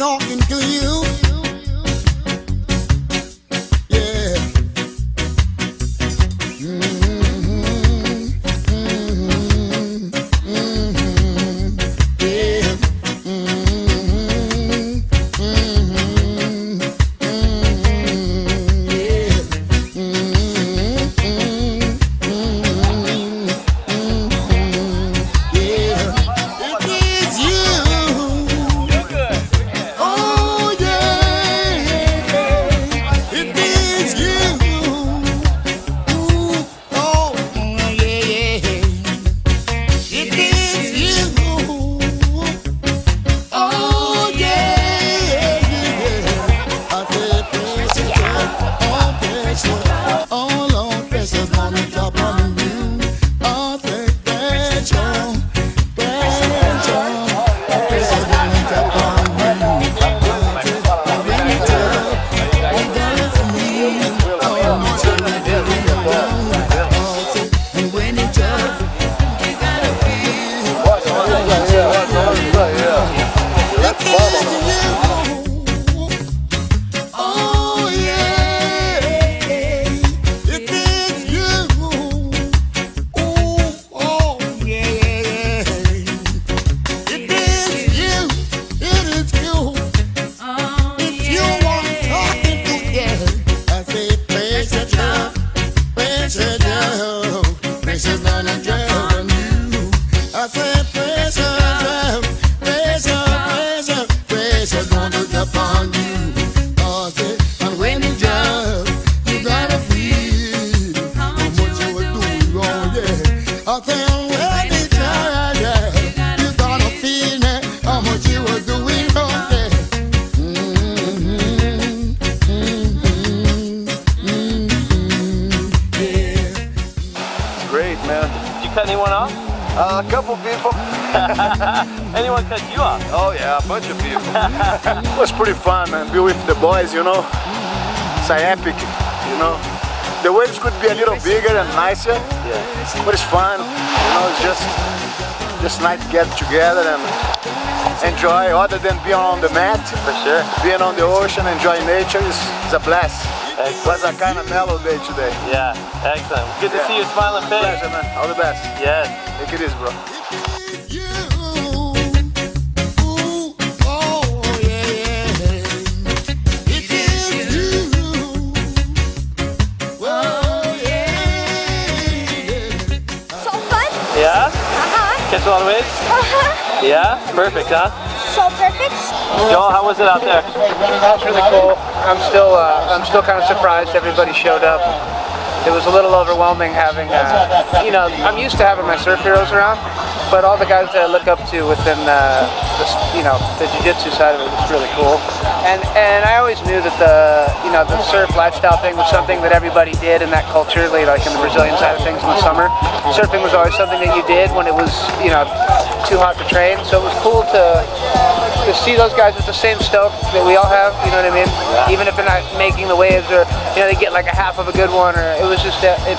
talking to you. Yeah. A couple people. Anyone cut you off? Oh yeah, a bunch of people. It was pretty fun, man. Be with the boys, you know. It's epic, you know. The waves could be a little bigger and nicer, but it's fun. You know, it's just nice to get together and enjoy. Other than being on the mat, for sure. Being on the ocean, enjoying nature is a blast. Excellent. It was a kind of mellow day today. Yeah, excellent. Good to see you smiling face. Pleasure, man. All the best. Yes. Take it easy, bro. Yeah? Catch a lot of waves? Yeah? Perfect, huh? So perfect. Joel, how was it out there? That was really cool. I'm still kind of surprised everybody showed up. It was a little overwhelming having, you know, I'm used to having my surf heroes around, but all the guys that I look up to within you know, the jiu-jitsu side of it was really cool. And I always knew that the surf lifestyle thing was something that everybody did in that culture, like in the Brazilian side of things in the summer. Surfing was always something that you did when it was, you know, too hot to train. So it was cool to see those guys with the same stoke that we all have, you know what I mean? Even if they're not making the waves, or you know, they get like a half of a good one, or it was just it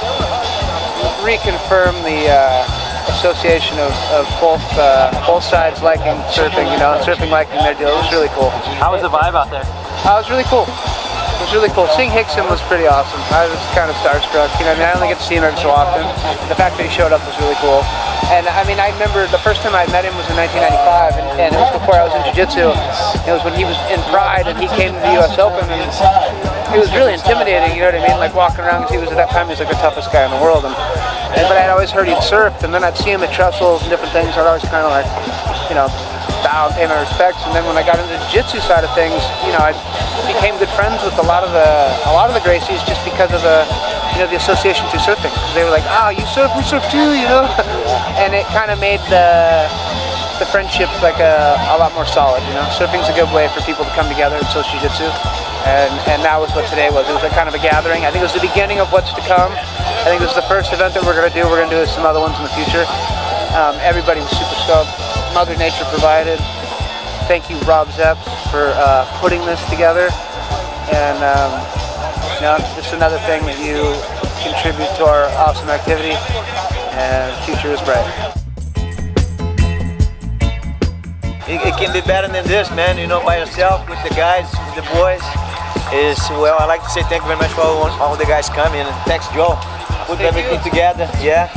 reconfirmed the association of both sides liking surfing, you know, and surfing liking their deal. It was really cool. How was the vibe out there? It was really cool. It was really cool. Seeing Rickson was pretty awesome. I was kind of starstruck. You know, I mean, I only get to see him every so often. The fact that he showed up was really cool. And I mean, I remember the first time I met him was in 1995, and it was before I was in Jiu-Jitsu. It was when he was in Pride and he came to the US Open, and it was really intimidating, you know what I mean? Like walking around, because he was at that time, he was like the toughest guy in the world. But I'd always heard he'd surfed, and then I'd see him at trestles and different things. I'd always kind of like, you know, bow and pay my respects. And then when I got into the jiu-jitsu side of things, you know, I became good friends with a lot of the Gracies just because of the association to surfing. They were like, "Ah, you surf, we surf too," you know. And it kind of made the friendship like a lot more solid. You know, surfing's a good way for people to come together, and so is jiu-jitsu. And that was what today was. It was a kind of a gathering. I think it was the beginning of what's to come. I think this is the first event that we're going to do. We're going to do some other ones in the future. Everybody was super stoked. Mother Nature provided. Thank you, Rob Zepps, for putting this together. And you know, just another thing that you contribute to our awesome activity. And the future is bright. it can be better than this, man. You know, by yourself, with the guys, with the boys. Well, I'd like to say thank you very much for all the guys coming, and thanks, Joe. Put everything together, yeah.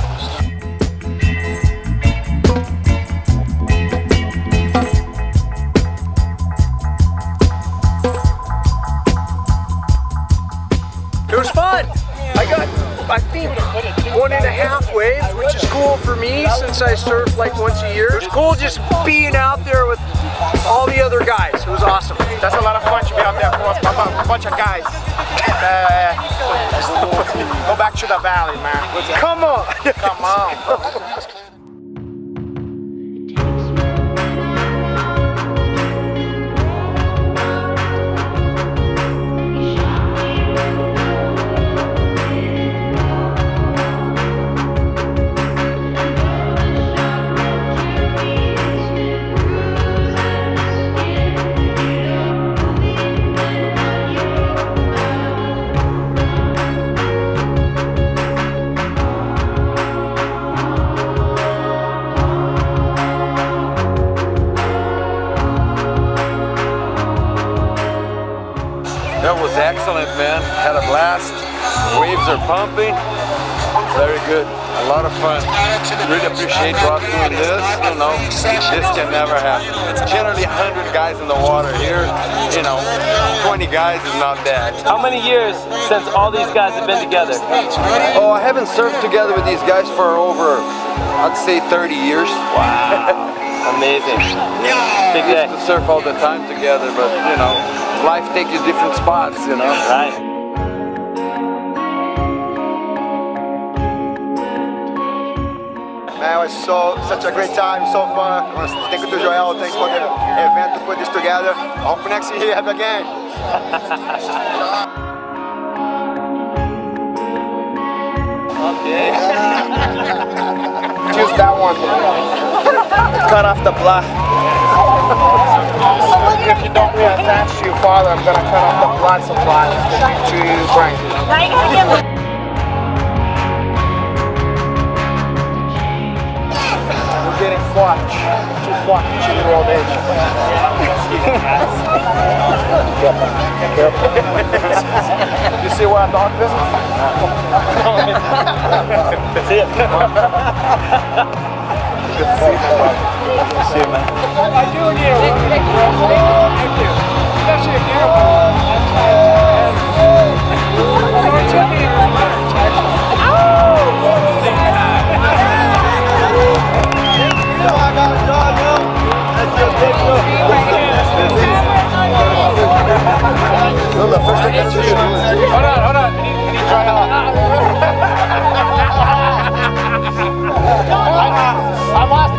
It was fun. I got, I think, 1.5 waves, which is cool for me since I surf like once a year. It was cool just being out there with all the other guys. It was awesome. That's a lot of fun to be out there for a bunch of guys. Go back to the valley, man. Come on. Come on. That was excellent, man. Had a blast. Waves are pumping. Very good. A lot of fun. Really appreciate Rob doing this. You know, this can never happen. Generally 100 guys in the water here. You know, 20 guys is not bad. How many years since all these guys have been together? Oh, I haven't surfed together with these guys for over, I'd say 30 years. Wow. Amazing. Big We day. used to surf all the time together, but you know, life takes you different spots, you know. Right. Man, it was such a great time, so fun. I want to thank you to Joel, thanks for the event to put this together. I hope next year have again. Okay. Choose that one. Cut off the block. If you don't reattach to your father, I'm gonna cut off the blood supply to your brain. We're getting flush. Too flush to your old age. Careful. You see where I thought this? See it. Good to see you, man. Good to see you, man. I do need a thank you. Especially a No, the first thing I should do. Hold on. Can you try out? I lost